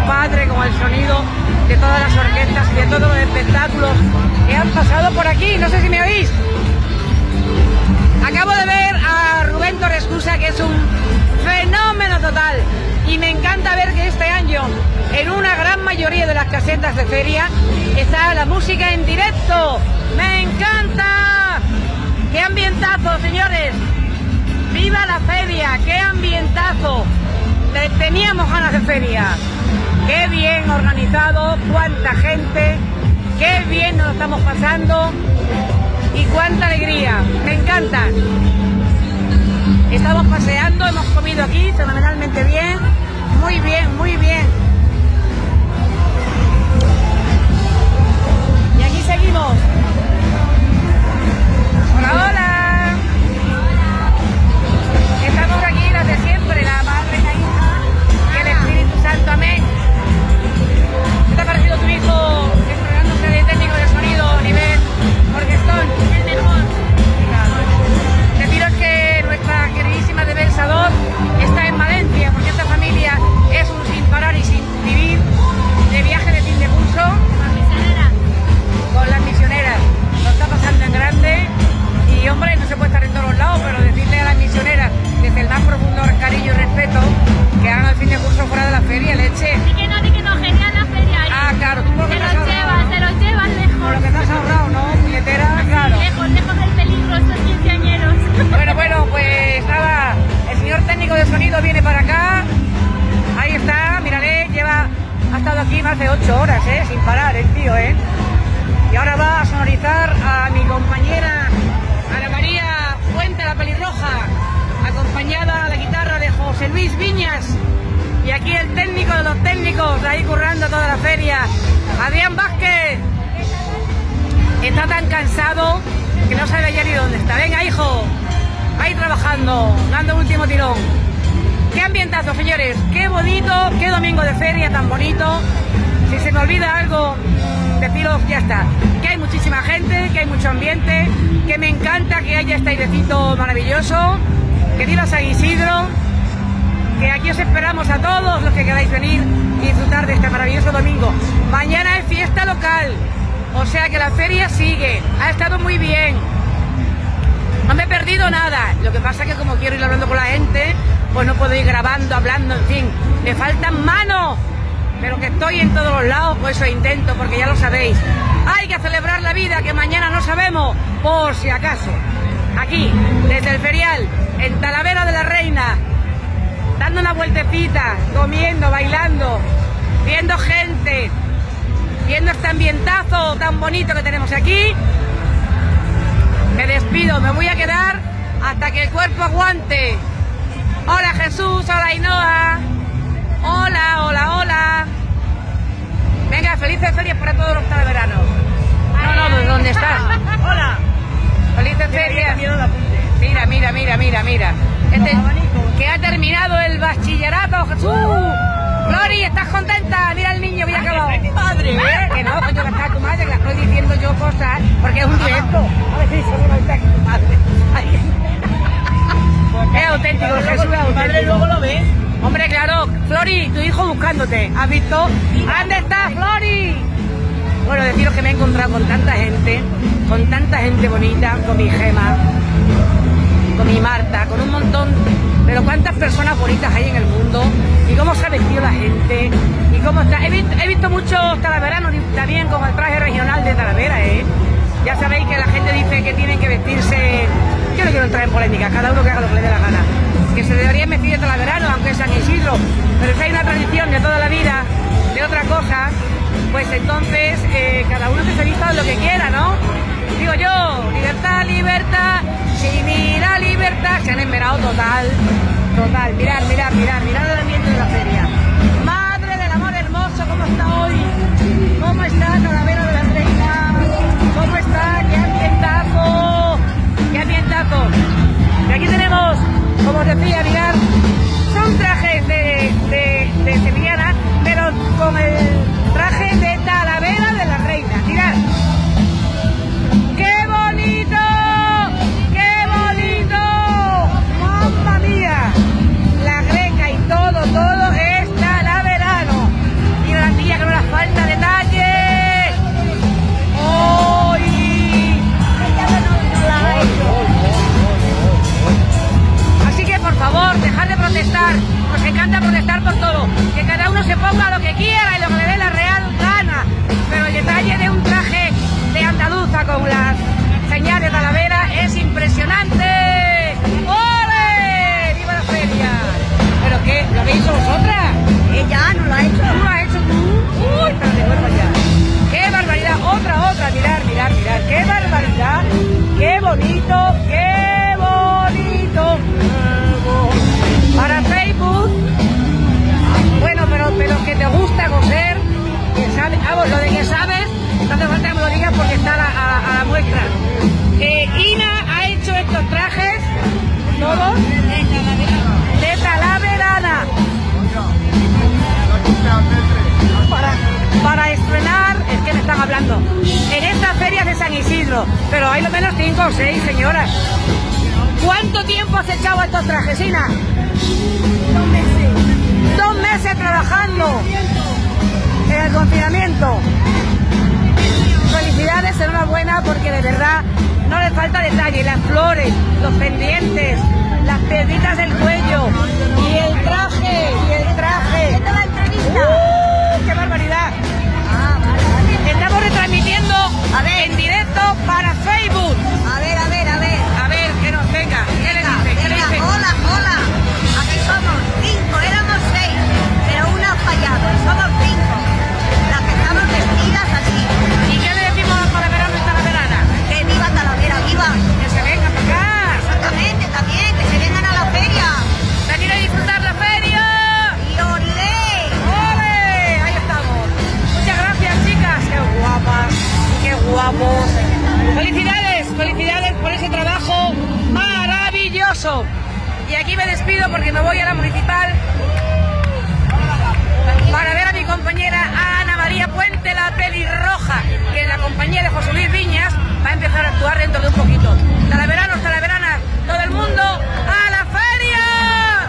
padre, con el sonido de todas las orquestas y de todos los espectáculos que han pasado por aquí. No sé si me oís. Acabo de ver a Rubén Torrescusa, que es un fenómeno total, y me encanta ver que este año en una gran mayoría de las casetas de feria está la música en directo. ¡Me encanta! ¡Qué ambientazo, señores! ¡Viva la feria! ¡Qué ambientazo! Teníamos ganas de feria. ¡Qué bien organizado! ¡Cuánta gente! ¡Qué bien nos lo estamos pasando! ¡Y cuánta alegría! ¡Me encanta! Estamos paseando, hemos comido aquí fenomenalmente bien. Muy bien, muy bien. Y aquí seguimos. Hola, hola. Estamos aquí las de siempre, la Madre, la Hija, que el Espíritu Santo, amén. ¿Qué te ha parecido tu hijo estrenándose de técnico de sonido nivel orquestón? El mejor. Deciros que nuestra queridísima de Belsador está en Valencia, porque esta familia es un sin parar y sin vivir de viaje de fin de curso con las misioneras. Lo está pasando en grande y, hombre, no se puede estar en todos los lados, pero decirle a las misioneras desde el más profundo cariño y respeto que hagan el fin de curso fuera de la feria, leche. Di que no, genial la feria. Ah, claro, tú por lo que te los llevas lejos. Por lo que te has ahorrado, ¿no? Puñetera, claro. Lejos del peligro, estos quinceañeros. Bueno, pues nada, el señor técnico de sonido viene para acá. Ahí está, mírale, ha estado aquí más de 8 horas, sin parar el tío, Y ahora va a sonorizar a mi compañera Ana María Puente, la pelirroja, acompañada a la guitarra de José Luis Viñas. Y aquí el técnico de los técnicos, ahí currando toda la feria, Adrián Vázquez. Está tan cansado que no sabe ya ni dónde está. Venga, hijo, ahí trabajando, dando último tirón. Qué ambientazo, señores, qué bonito, qué domingo de feria tan bonito. Si se me olvida algo, deciros, ya está, que hay muchísima gente, que hay mucho ambiente, que me encanta que haya este airecito maravilloso, que viva San Isidro, que aquí os esperamos a todos los que queráis venir y disfrutar de este maravilloso domingo. Mañana es fiesta local, o sea que la feria sigue, ha estado muy bien. No me he perdido nada, lo que pasa es que como quiero ir hablando con la gente, pues no puedo ir grabando, hablando, en fin, me faltan manos, pero que estoy en todos los lados, pues eso intento, porque ya lo sabéis. Hay que celebrar la vida, que mañana no sabemos, por si acaso. Aquí, desde el ferial, en Talavera de la Reina, dando una vueltecita, comiendo, bailando, viendo gente, viendo este ambientazo tan bonito que tenemos aquí. Me despido, me voy a quedar hasta que el cuerpo aguante. Hola Jesús, hola Ainhoa. Hola, hola, hola. Venga, felices ferias para todos los talaveranos. No, ¿dónde estás? Hola. Felices ferias. Mira, mira, mira, mira, mira. Que ha terminado el bachillerato, Jesús. Flori, ¿estás contenta? Mira el niño bien acabado. Padre, que no, coño, que está tu madre, que la estoy diciendo yo cosas, porque es un directo. A ver si seguro está aquí tu madre. Es auténtico, Jesús, es auténtico. Padre, luego lo ves. Hombre, claro, Flori, tu hijo buscándote. ¿Has visto? ¿Dónde está Flori? Bueno, deciros que me he encontrado con tanta gente bonita, con mi Gema, con mi Marta, con un montón, pero cuántas personas bonitas hay en el mundo, y cómo se ha vestido la gente, y cómo está. He visto muchos talaveranos también con el traje regional de Talavera, Ya sabéis que la gente dice que tienen que vestirse. Yo no quiero entrar en polémica, cada uno que haga lo que le dé la gana. Que se debería vestir de talaverano, aunque es San Isidro, pero si hay una tradición de toda la vida, de otra cosa, pues entonces cada uno que se vista de lo que quiera, ¿no? Digo yo, libertad, libertad, si mira libertad, se han enverado total, mirad el ambiente de la feria. Madre del amor hermoso, ¿cómo está hoy? ¿Cómo está Talavera de la Reina? ¿Cómo está? ¡Qué ambientazo! ¡Qué ambientazo! Y aquí tenemos, como os decía, mirad, son trajes de sevillana, pero con el traje de Talavera de la Reina. Mirad. ¡Qué bonito! ¡Qué bonito! ¡Mamma mía! La greca y todo es hecho vosotras? Ella no lo ha hecho. ¿Tú lo has hecho tú? Uy, pero de vuelvo ya. ¡Qué barbaridad! Otra. Mirad. ¡Qué barbaridad! ¡Qué bonito! ¡Qué bonito! Para Facebook. Bueno, pero que te gusta coser, que sabes, lo de que sabes, no hace falta que me lo digas porque está a la muestra. Ina ha hecho estos trajes, todos, de Talaverana. Para estrenar, es que me están hablando, en estas ferias de San Isidro, pero hay lo menos 5 o 6, señoras. ¿Cuánto tiempo has echado estos trajes, Ina? 2 meses. 2 meses trabajando en el confinamiento. Felicidades, enhorabuena, porque de verdad no le falta detalle. Las flores, los pendientes, las piedritas del cuello y el traje. ¿Esta es la entrevista? ¡Qué barbaridad! Vale. Estamos retransmitiendo A ver. en directo para Facebook. A ver. A ver, que nos venga. ¿Qué le dice? ¿Qué le dice? Hola. Aquí somos 5, éramos 6, pero una ha fallado. Somos 5. Las que estamos vestidas así. ¿Y qué le decimos a Talaverano y Talaverana? Que viva Talavera, viva. Que se venga para acá. Exactamente, también, que se vengan a la feria. Venir a disfrutar la feria. Y olé. ¡Ole! Ahí estamos. Muchas gracias, chicas. Qué guapas, qué guapos. Felicidades por ese trabajo maravilloso. Y aquí me despido porque me voy a la municipal para ver a mi compañera Ana María Puente, la pelirroja, que es la compañía de José Luis Viñas, va a empezar a actuar dentro de un poquito. Talaveranos, talaveranas, todo el mundo a la feria.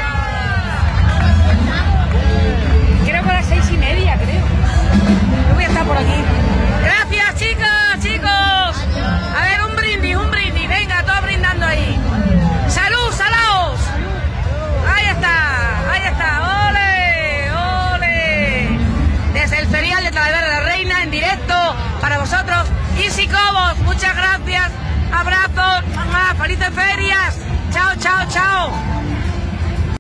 Creo que a las 6:30, creo. Yo voy a estar por aquí. Gracias, chicas, chicos. A ver, un brindis. Venga, todos brindando ahí. ¡Salud, salaos! Ahí está. ¡Ole! Desde el ferial de Talavera de la Reina, en directo para vosotros. Easy Cobos, muchas gracias. Abrazos. ¡Felices ferias! ¡Chao!